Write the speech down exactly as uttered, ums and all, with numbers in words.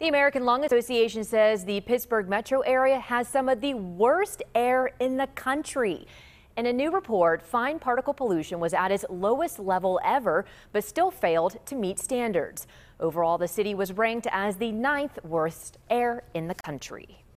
The American Lung Association says the Pittsburgh metro area has some of the worst air in the country. In a new report, fine particle pollution was at its lowest level ever, but still failed to meet standards. Overall, the city was ranked as the ninth worst air in the country.